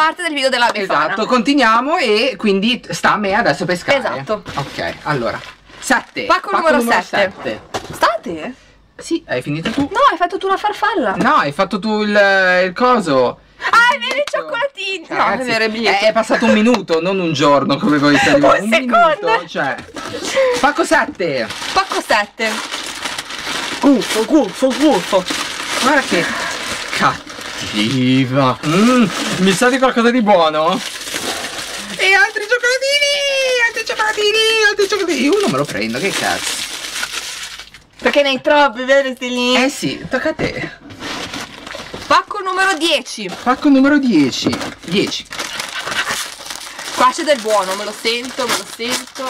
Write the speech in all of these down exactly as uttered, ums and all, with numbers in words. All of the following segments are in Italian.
parte del video della Befana. Esatto, continuiamo e quindi sta a me adesso pescare. Esatto. Ok, allora sette. Pacco, Pacco numero, numero sette. sette. State? Sì, hai finito tu. No, hai fatto tu la farfalla. No, hai fatto tu il, il coso. Ah, è vero, i cioccolatini. No, Ragazzi, è vero, il biglietto. È passato un minuto, non un giorno come voi state dicendo. Un, un minuto, cioè. Pacco sette. Pacco sette. Gufo, gufo, gufo. Guarda che cattiva. Mm, mi sa di qualcosa di buono. E altri cioccolatini, altri cioccolatini, altri cioccolatini. Uno me lo prendo, che cazzo. Perché ne hai troppi, vero Stilini? Eh sì, tocca a te. Pacco numero dieci. Pacco numero dieci. dieci. Qua c'è del buono, me lo sento, me lo sento.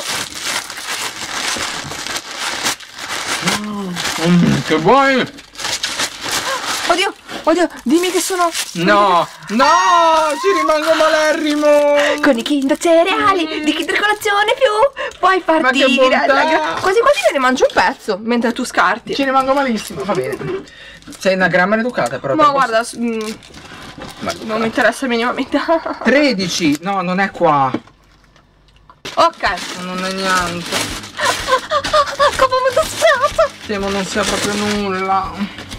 Mm, che buoni. Oddio, oddio, dimmi che sono... No, no, ci rimango malerrimo. Con i Kinder cereali di Kinder colazione più puoi partire. bontà. Quasi quasi me ne mangio un pezzo mentre tu scarti. Ci rimango malissimo, va bene. Sei una gran maleducata però. No, guarda, mm, non mi interessa minimamente. tredici, no, non è qua. Ok. Non è niente. Come mi dispiace. Temo non sia proprio nulla.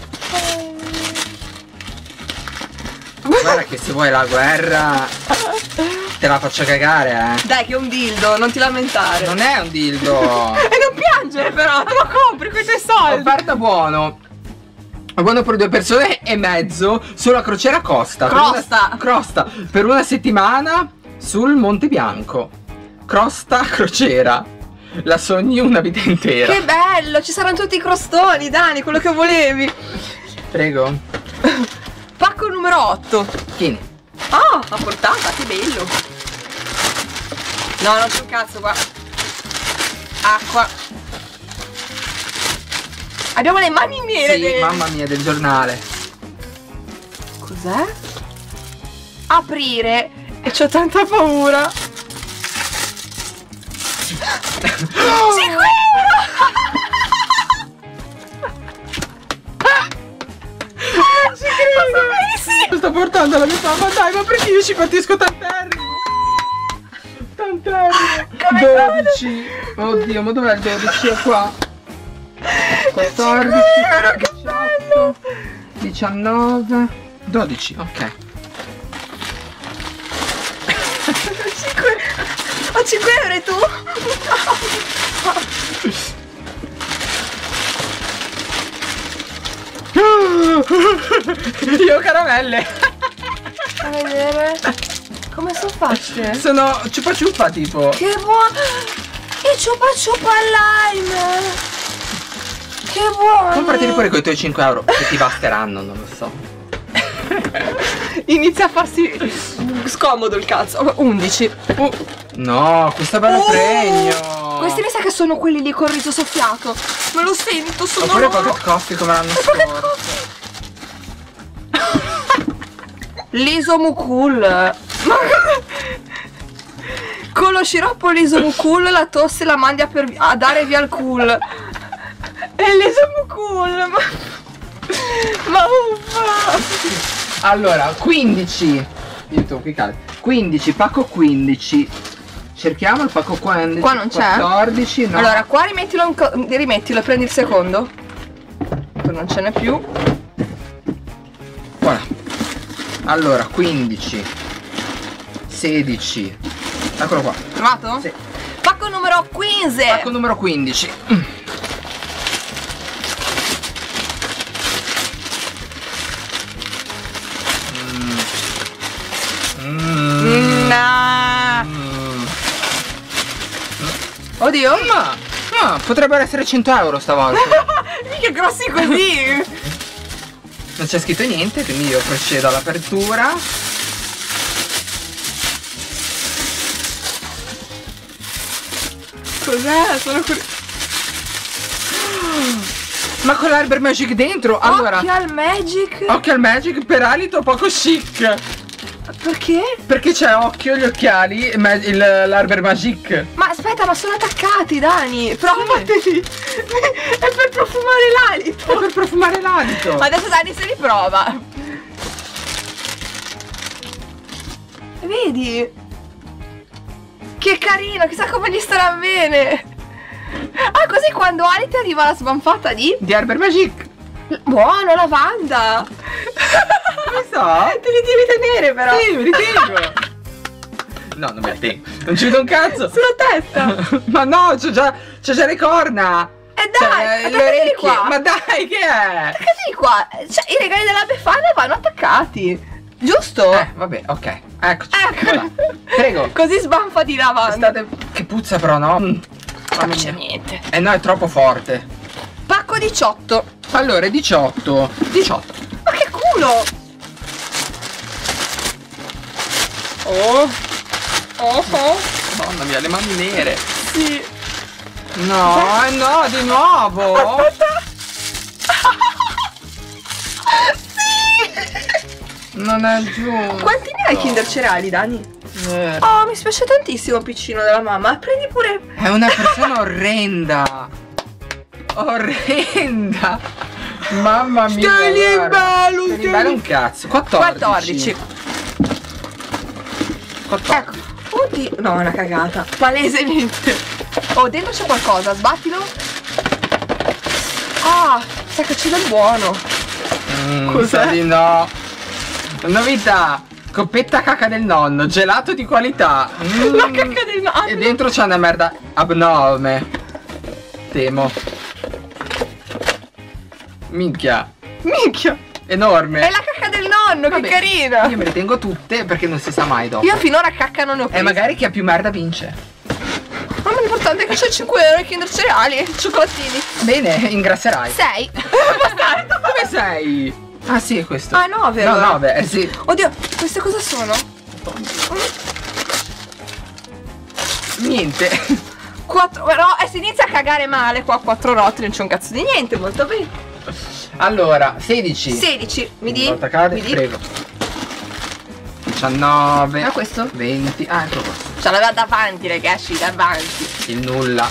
Guarda che se vuoi la guerra te la faccio cagare, eh. Dai che è un dildo, non ti lamentare. Non è un dildo. E non piangere però, te lo compri con i tuoi soldi. Offerta buono. Buono per due persone e mezzo sulla crociera Costa. Crosta. Per una, crosta. Per una settimana sul Monte Bianco. Crosta crociera. La sogni una vita intera. Che bello, ci saranno tutti i crostoni, Dani, quello che volevi. Prego. Pacco numero otto. Tieni. Ah, a portata, che bello. No, non c'è un cazzo qua. Acqua. Abbiamo le mani nere. Sì, del... mamma mia, del giornale. Cos'è? Aprire. E c'ho tanta paura. Sicuro! Ci credo! Sto portando la mia mamma, dai, ma perché io ci patisco tant'errimo? Tant'errimo! dodici! Oddio, ma dov'è il dodici? È qua! quattordici, diciotto, diciannove, dodici, ok. Ho cinque euro e tu? Io caramelle. A vedere. Come sono fatte? Sono ciupa ciupa tipo. Che buono. E ciupa ciupa al lime. Che buono. Comprateli pure con i tuoi cinque euro, che ti basteranno, non lo so. Inizia a farsi scomodo il cazzo. undici. Uh, no, questo è bello uh, pregno. Questi mi sa che sono quelli lì con il riso soffiato. Me lo sento, sono oppure loro. Pocket Coffee come l'anno scorso. L'Isomukul. Ma con lo sciroppo l'Isomukul la tosse la mandi a, per, a dare via il cool. E l'Isomukul. Ma, ma uffa. Allora, quindici. Io qui cade. quindici, pacco quindici. Cerchiamo il pacco quindici. Qua non c'è. quattordici, no. Allora, qua rimettilo, rimettilo, prendi il secondo. Poi non ce n'è più. Voilà. Allora, quindici, sedici. Eccolo qua. Trovato? Sì. Pacco numero quindici. Pacco numero quindici. Mm. Mm. Nah. Mm. Oddio. Ma, ma potrebbero essere cento euro stavolta. Mica grossi così. Non c'è scritto niente, quindi io procedo all'apertura. Cos'è? Sono curioso. Ma con l'Arbor Magic dentro, allora. Occhio al Magic. Occhio al Magic per alito poco chic. Perché? Perché c'è occhio, gli occhiali, l'Arbor Magic. Ma aspetta, ma sono attaccati, Dani. Provateli. È per profumare l'alito. È per profumare l'alito. Adesso Dani se li prova. vedi? Che carino, chissà come gli starà bene. Ah, così quando Ali ti arriva la sbanfata di... Di Herbert Magic. Buono, lavanda. Come so? Te li devi tenere però. Sì, me li tengo. No, non me li tengo. Non ci vedo un cazzo. Sulla testa. Ma no, c'ho già, c'ho già le corna. E dai, cioè, le attaccateli orecchie. qua. Ma dai, che è? Attaccateli qua. Cioè, i regali della Befana vanno attaccati. Giusto? Eh, vabbè, ok. Eccoci. Ecco. Voilà. Prego. Così sbanfa di lavanda. State... Che puzza però, no? Non Mamma c'è mia. niente. Eh no, è troppo forte. Pacco diciotto. Allora, diciotto. diciotto. Ma che culo! Oh. Oh oh. Madonna mia, le mani nere. Sì. No, eh no, di nuovo. Aspetta. Non è giusto. Quanti ne hai Kinder Cereali, Dani? Eh, Oh, mi spiace tantissimo, piccino della mamma. Prendi pure... È una persona orrenda. Orrenda. Mamma mia. Stai lì guarda. bello, Stai lì stai bello lì. un cazzo. quattordici. quattordici. quattordici. Ecco. Oddio. No, è una cagata. Palesemente. Oh, dentro c'è qualcosa. Sbattilo. Ah, sa che c'è del buono. Mm, Cos'è? sa di no. Novità. Coppetta caca del nonno. Gelato di qualità. Mm. La cacca del nonno. E dentro c'è una merda abnorme. Temo. Minchia. Minchia. Enorme. È la cacca del nonno, Vabbè, che carina. Io me le tengo tutte perché non si sa mai dopo. Io finora cacca non ne ho E preso. magari chi ha più merda vince. Ma l'importante è che c'è cinque euro e Kinder Cereali e cioccolatini. Bene, ingrasserai. sei. Dove sei? Ah sì, è questo. Ah, nove No, allora. nove, eh sì. Oddio, queste cosa sono? Niente. Quattro, però eh, si inizia a cagare male qua, quattro rotoli, non c'è un cazzo di niente, molto bene. Allora, sedici. sedici, mi di? Volta cade, Mi di? prego. diciannove. Ah, questo? venti. Ah, ecco qua. Ce l'aveva davanti, ragazzi, davanti. Il nulla.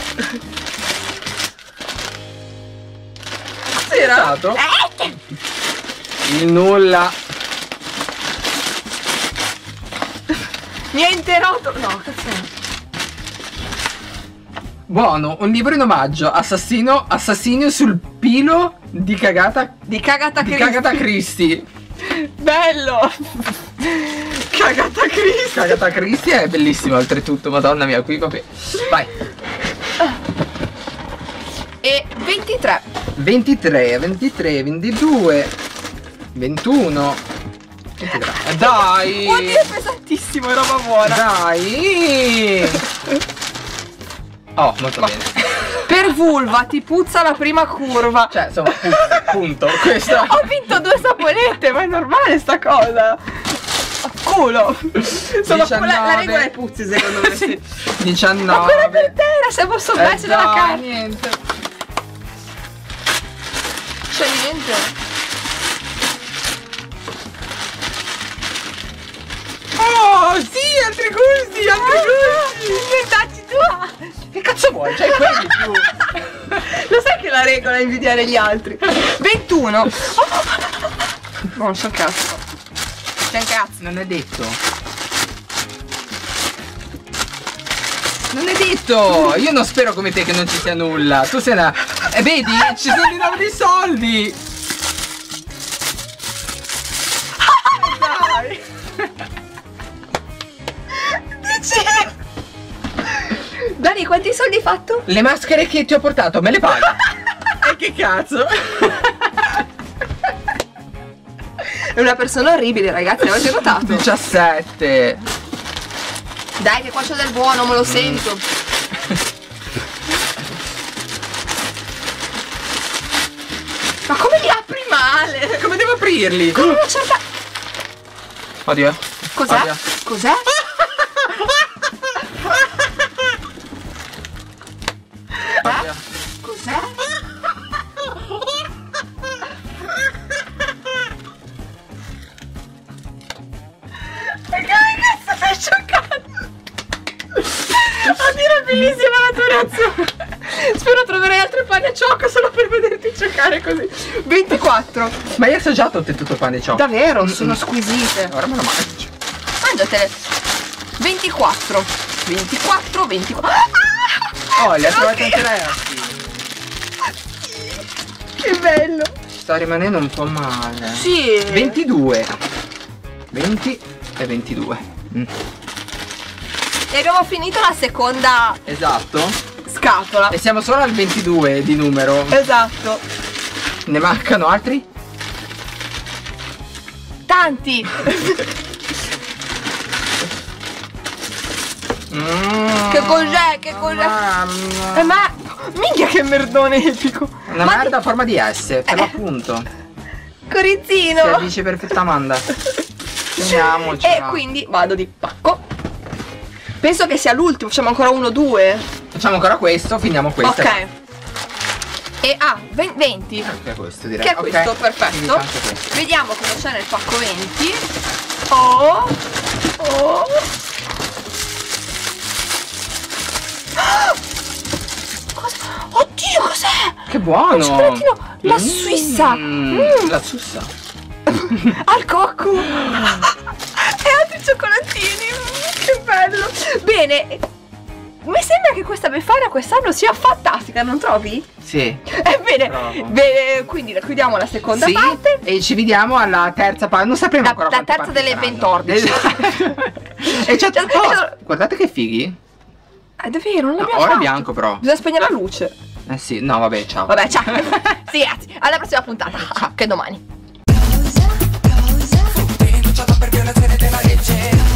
Cos'era? Stato? Eh! Il nulla. Niente rotolo. No, cazzo è? Buono, un libro in omaggio. Assassino, assassinio sul pilo di cagata. Di cagata Di Cristi. cagata Cristi. Bello. Cagata Cristi. Cagata Cristi è bellissimo oltretutto, madonna mia, qui vabbè. Vai. E ventitré. ventitré, ventitré, ventidue, ventuno. ventitré. Dai! Oddio, è pesantissimo, è roba buona. Dai! Oh, molto bene. Per vulva ti puzza la prima curva. Cioè, insomma, punto, punto. Questo. Ho vinto due saponette, ma è normale sta cosa. A culo. Insomma, diciannove. la, la regola è puzzi, secondo me. Sì. diciannove. Ma quella per terra, se posso Eh, perso della dai, carta. niente. C'è niente. Oh, sì, altri gusti, altri gusti. Inventati tu. Che cazzo vuoi? C'hai quelli più. Lo sai che la regola è invidiare gli altri. ventuno. Oh. No, non c'è un cazzo. C'è un cazzo. Non è detto. Non è detto. Io non spero come te che non ci sia nulla. Tu sei una... E vedi? Ci sono di nuovo dei soldi. Dai. Dani, quanti soldi hai fatto? Le maschere che ti ho portato, me le paghi? E che cazzo? È una persona orribile, ragazzi, l'avete notato? diciassette. Dai, che qua c'è del buono, me lo sento. Ma come li apri male? Come devo aprirli? Con una certa... Oddio. Cos'è? Oddio. Cos'è? Oddio. Cos'è? Ma che cazzo stai giocando? Oddio, è bellissima la tua reazione. Spero troverai altre panne a ciocco solo per vederti giocare così. ventiquattro. Ma io ho assaggiato tutto il pane ciò. Davvero, sono squisite. Ora me lo mangio. Mangiatele. ventiquattro. ventiquattro, ventiquattro. Oh, li ha trovati Ok. anche lei, sì. Che bello. Sta rimanendo un po' male. Sì. ventidue. venti e ventidue. Mm. E abbiamo finito la seconda Esatto. scatola. E siamo solo al ventidue di numero. Esatto. Ne mancano altri? Tanti. Mm. Che cos'è? Che cos'è? Mamma. Eh, ma minchia che merdone epico. Una Ma merda a forma di S, per Eh. l'appunto. Corizzino. Si addice perfetta Amanda. Teniamoci. E quindi vado di pacco. Penso che sia l'ultimo. Facciamo ancora uno, due. Facciamo ancora questo, finiamo questo. Ok. E ah, venti. Che è questo direi. Che è Ok, questo, finito perfetto. anche questo. Vediamo cosa c'è nel pacco venti. Oh. Oh. Cosa? Oddio, cos'è? Che buono. Un cioccolatino. La Mm, Suissa. Mm. La Suissa. Al cocco. E altri cioccolatini. Mm, che bello. Bene. Mi sembra che questa Befana quest'anno sia fantastica, non trovi? Sì. Ebbene, Bravo. bene, quindi la chiudiamo la seconda Sì, parte. e ci vediamo alla terza parte. Non sapremo La- ancora la quante terza parti delle saranno. ventordici. Esatto. E c'è Cioè, oh, guardate che fighi. È davvero, non No, l'abbiamo ora è fatto. bianco però. Bisogna spegnere la luce. Eh sì, no vabbè, ciao. Vabbè, ciao. Sì, grazie. Alla prossima puntata. Ciao, che domani. Denunciata per violazione della legge.